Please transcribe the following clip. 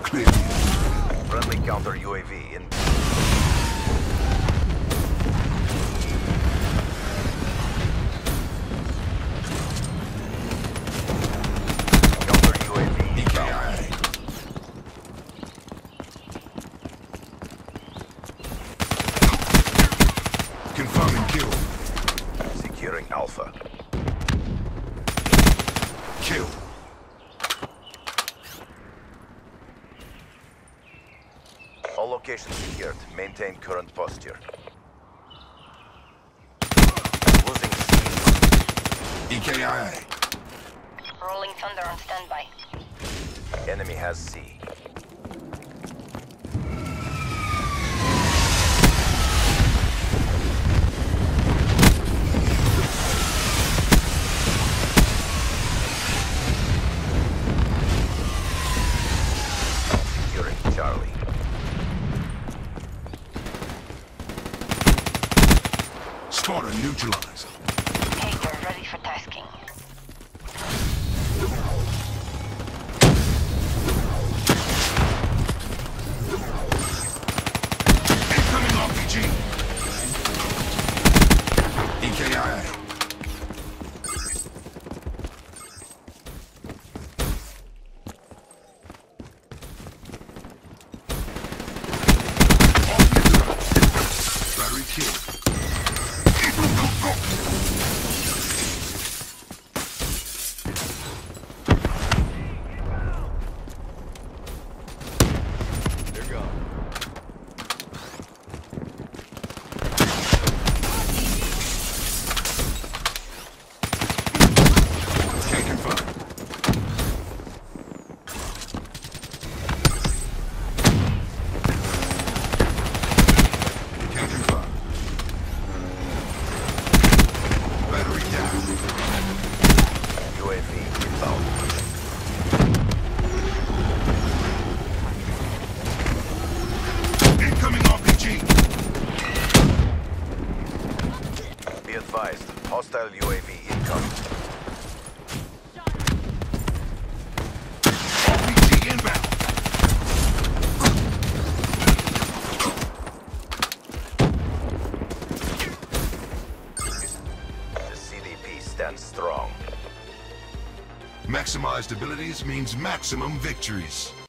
clear. Friendly counter UAV in. Counter UAV inbound. Confirming kill. Securing Alpha. Kill. All locations secured. Maintain current posture. Losing C. EKIA. Rolling Thunder on standby. Enemy has C. Securing Charlie. Spotter neutralized. Taker ready for tasking. Incoming RPG. EKIA. Battery killed. They're gone. Can't confirm. Can't confirm. Battery down. UAV inbound. Incoming RPG. Be advised. Hostile UAV incoming. RPG inbound. The CDP stands strong. Maximized abilities means maximum victories.